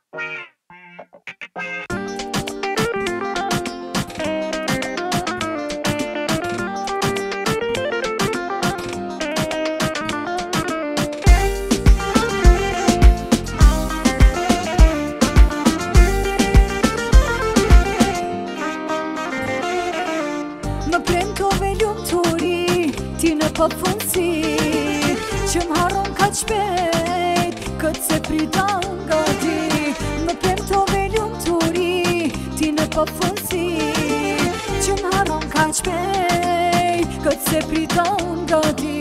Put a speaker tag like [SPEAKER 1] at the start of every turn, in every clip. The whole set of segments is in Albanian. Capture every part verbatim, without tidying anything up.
[SPEAKER 1] Më premtove lumturi, ti në përfundësi, që m'haron ka shpejt, këtë se pritan nga ti. Më premtove lumturi, ti në përfundësi, që m'haron ka shpejt, këtë se pritan nga ti.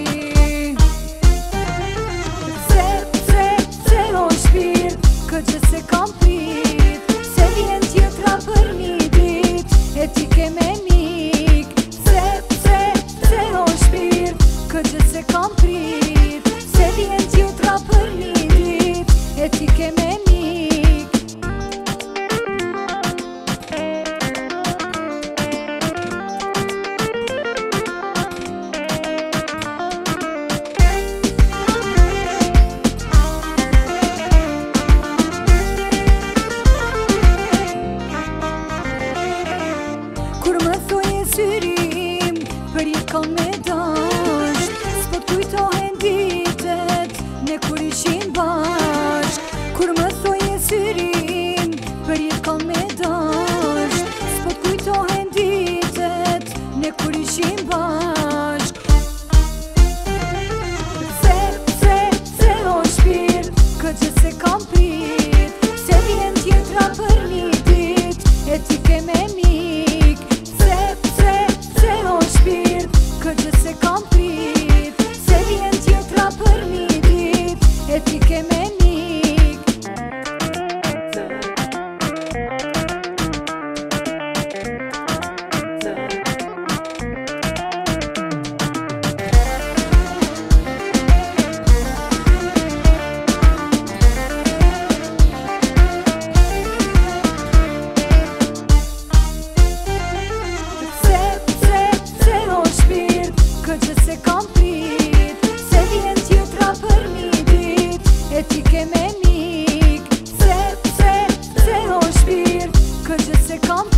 [SPEAKER 1] Se, se, se o shpirt, këtë që se kam prit, se vjen tjetra për një dit, e ti ke me mik. Këtë që se kam prit, se vjen tjetra për një dit, e ti ke me mik. Kur më thoje syrim, për jetë kam me dasht, s'po t'kujtohen ditet, ne kur ishim bashk. Kur më thoje syrim, për jetë kam me dasht, s'po t'kujtohen ditet, ne kur ishim bashk. Se, se, se o shpirt, këtë që se kam prit, se vjen tjetra për një dit, e ti ke me mik. Se, se, se o shpirt, këtë që se kam prit, se vjen tjetra për një dit, e ti ke me mik. Se, se, se o shpirt, këtë që se kam prit, se vjen tjetra për një dit, e ti ke me mik. Se, se, se o shpirt, këtë që se kam prit,